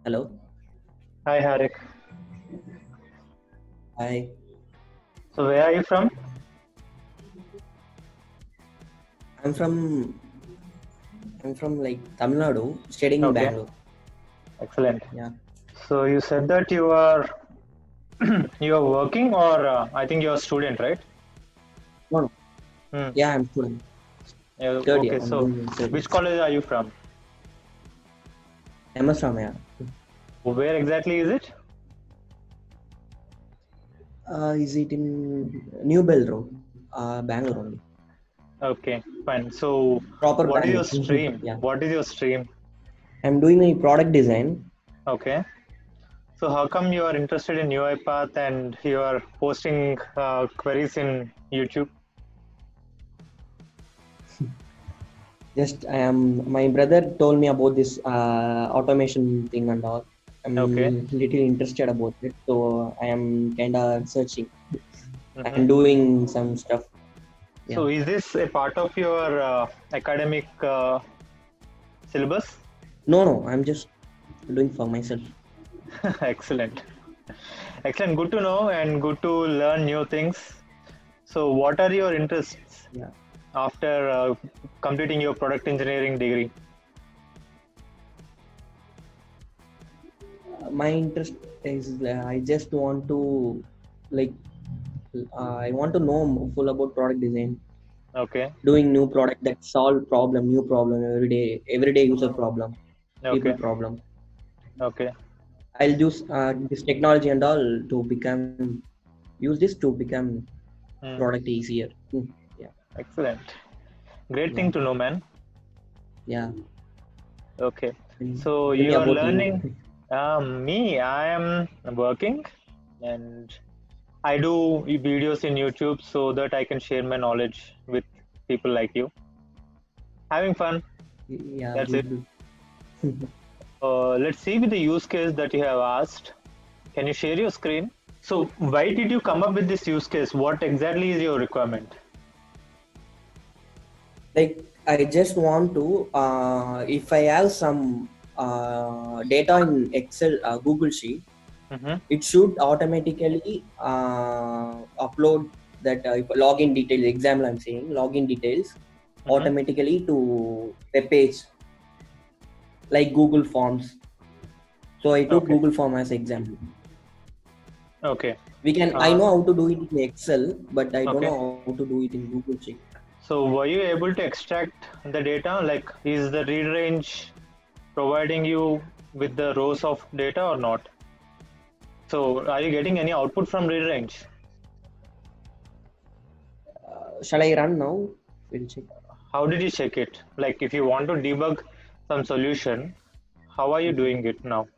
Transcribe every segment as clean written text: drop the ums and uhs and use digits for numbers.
Hello. Hi Harik. Hi. So where are you from? I'm from I'm from like Tamil Nadu, studying in Okay, Bangalore. excellent. Yeah. So you said that you are you are working or I think you're a student, right? No, no. Hmm. Yeah, I'm student. Yeah, Third year. okay, I'm so doing third year. which college are you from? MS from yeah. Where exactly is it? Is it in New Bell Road? Bangalore only. Okay, fine. So Proper what is your Bangalore. stream? Yeah. What is your stream? I'm doing a product design. Okay. So how come you are interested in UiPath and you are posting queries in YouTube? Just I am. My brother told me about this automation thing and all. Okay. I'm little interested about it, so I am kind of searching Hmm. and doing some stuff. Yeah. So is this a part of your academic syllabus? No, no. I'm just doing for myself. Excellent. Excellent. Good to know and good to learn new things. So, what are your interests Yeah. after completing your product engineering degree? My interest is I just want to like I want to know full about product design, Okay. doing new product that solve problem, new problem everyday user problem, people Okay. problem. Okay. I'll use this technology and all to become use this to become Hmm. product easier. Yeah, Excellent. Great yeah, thing to know, man. yeah. Okay. And So, tell me you are about you. learning. Me, I am working and I do videos in YouTube so that I can share my knowledge with people like you. Having fun. Yeah, That's it. good. Let's see with the use case that you have asked. Can you share your screen? So, why did you come up with this use case? What exactly is your requirement? Like I just want to if I have some data in Excel Google sheet, Mm-hmm. it should automatically upload that if login details, example I'm saying login details Mm-hmm. automatically to web page like Google Forms. So I took Okay. Google Form as example. Okay. We can I Uh, know how to do it in Excel, but I don't okay. know how to do it in Google sheet. So, were you able to extract the data? Like, is the read range providing you with the rows of data or not? So, are you getting any output from read range? Shall I run now? We'll check. How did you check it? Like, if you want to debug some solution, how are you doing it now?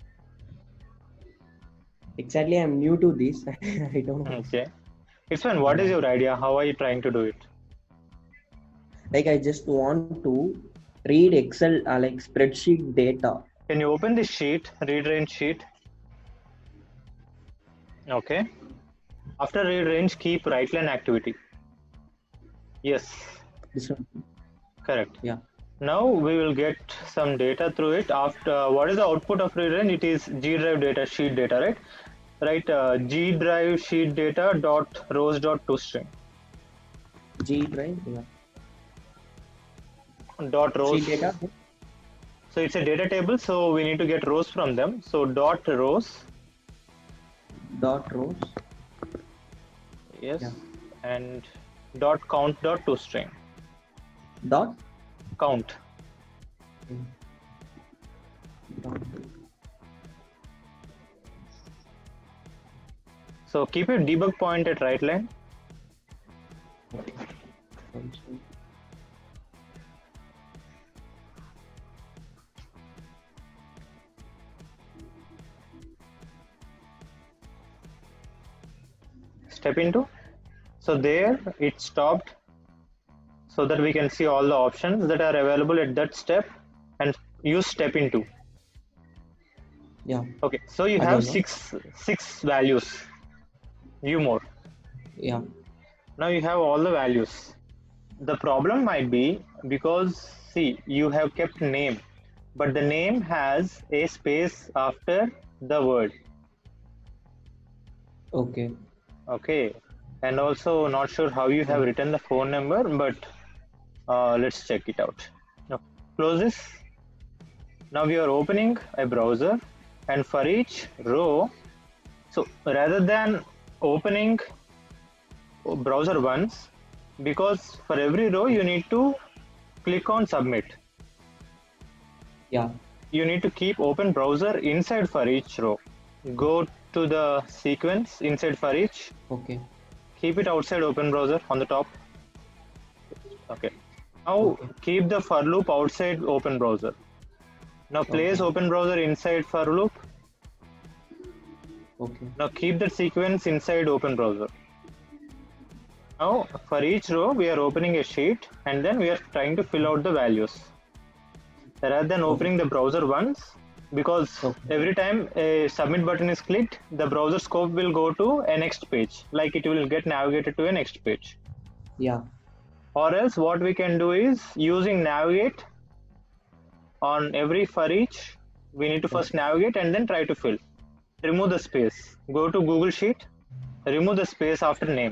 Exactly, I'm new to this. I don't know. Okay. It's fine. What is Yeah. your idea? How are you trying to do it? Like I just want to read Excel like spreadsheet data. Can you open this sheet, read range sheet? Okay. After read range, keep right line activity. Yes, This one. correct. Yeah. Now we will get some data through it. After what is the output of read range? It is G drive data, sheet data, right? Right. G drive sheet data dot rows dot toString G drive. Yeah. dot rows. Sheet data. So it's a data table. So we need to get rows from them. So dot rows. Dot rows. Yes, Yeah. and dot count dot toString. Dot. Count. Okay. Dot. So keep your debug point at right line. Function. Step into. So there it stopped so that we can see all the options that are available at that step and use step into. Yeah. Okay, so you have Again. No? six values. View more. Yeah. Now you have all the values. The problem might be because see you have kept name, but the name has a space after the word. Okay. Okay, and also not sure how you have written the phone number, but let's check it out. Now, close this. Now we are opening a browser, and for each row, so rather than opening browser once, because for every row you need to click on submit. Yeah. You need to keep open browser inside for each row. Go to the sequence inside for each. Okay. Keep it outside open browser on the top. Okay. Now keep the for loop outside open browser. Now place open browser inside for loop. Okay. Now keep that sequence inside open browser. Now for each row we are opening a sheet and then we are trying to fill out the values. Rather than opening the browser once, because every time a submit button is clicked, the browser scope will go to a next page, like it will get navigated to a next page. Yeah. Or else what we can do is using navigate on every for each, we need to first navigate and then try to fill. Remove the space. Go to Google Sheet, remove the space after name.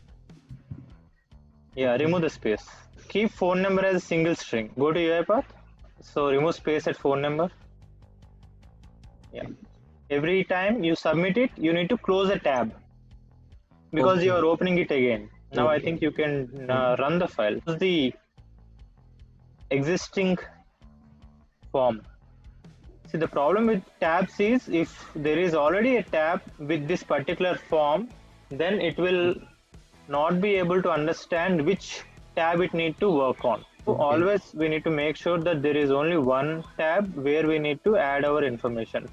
Yeah, remove the space. Keep phone number as a single string. Go to UiPath. So remove space at phone number. Yeah. Every time you submit it, you need to close a tab because you are opening it again. Now I think you can run the file. This is the existing form. See, the problem with tabs is if there is already a tab with this particular form, then it will not be able to understand which tab it need to work on. So always we need to make sure that there is only one tab where we need to add our information.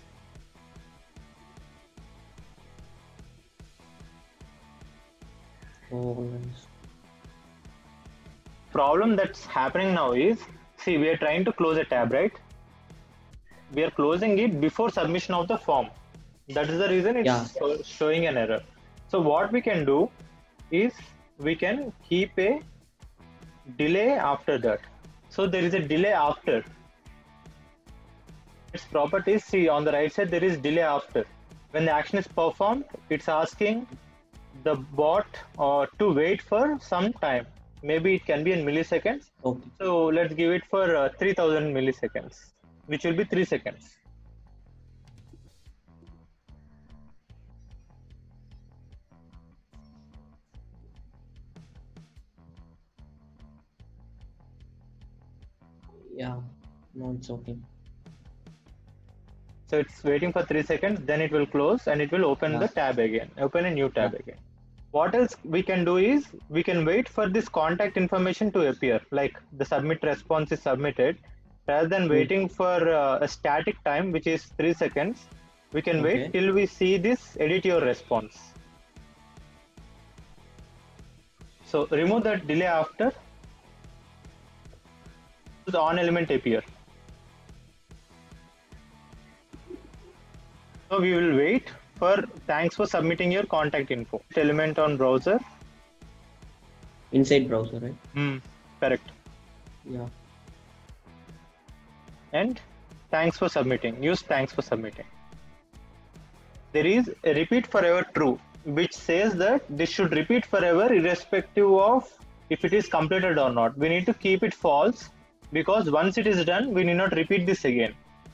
Nice. Problem that's happening now is, see, we are trying to close a tab, right? We are closing it before submission of the form. That is the reason it's showing an error. So what we can do is we can keep a delay after that. So there is a delay after. Its properties, see on the right side there is delay after. When the action is performed, it's asking the bot to wait for some time. Maybe it can be in milliseconds. So let's give it for 3000 milliseconds, which will be 3 seconds. Yeah, no, it's okay. So it's waiting for 3 seconds, then it will close and it will open the tab again, open a new tab again. What else we can do is we can wait for this contact information to appear, like the submit response is submitted. Rather than waiting for a static time, which is 3 seconds, we can wait till we see this edit your response. So remove that delay after. The on element appear. So we will wait for thanks for submitting your contact info. Element on browser. Inside browser, right? Correct. Yeah. And thanks for submitting. Use thanks for submitting. There is a repeat forever true, which says that this should repeat forever irrespective of if it is completed or not. We need to keep it false because once it is done, we need not repeat this again.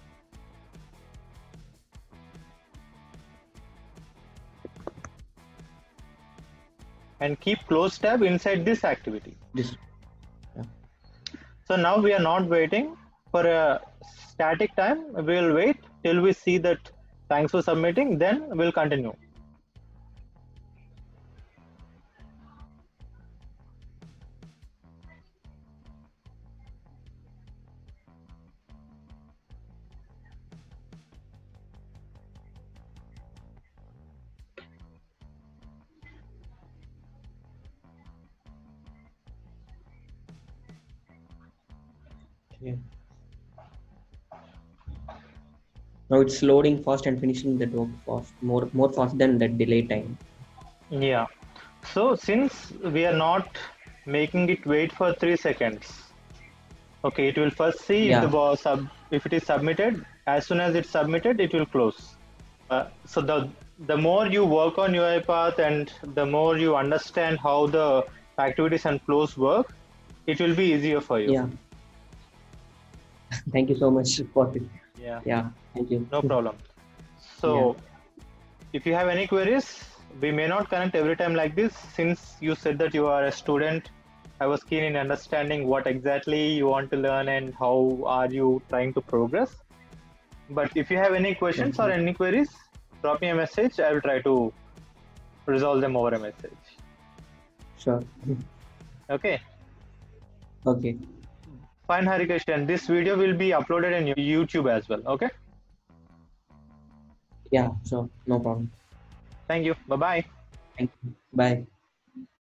And keep close tab inside this activity. So now we are not waiting for a static time. We will wait till we see that thanks for submitting, then we'll continue. Now it's loading fast and finishing that work fast, more fast than the delay time. Yeah. So since we are not making it wait for 3 seconds, okay, it will first see if it is submitted, as soon as it's submitted, it will close. So the more you work on UiPath and the more you understand how the activities and flows work, it will be easier for you. Yeah. Thank you so much for it. Yeah. Yeah. Thank you. No problem. So if you have any queries, we may not connect every time like this. Since you said that you are a student, I was keen in understanding what exactly you want to learn and how are you trying to progress. But if you have any questions or any queries, drop me a message. I will try to resolve them over a message. Sure. Okay. Okay. Fine, Harikeshan. This video will be uploaded in YouTube as well. Okay. Yeah, sure. No problem. Thank you. Bye-bye. Thank you. Bye.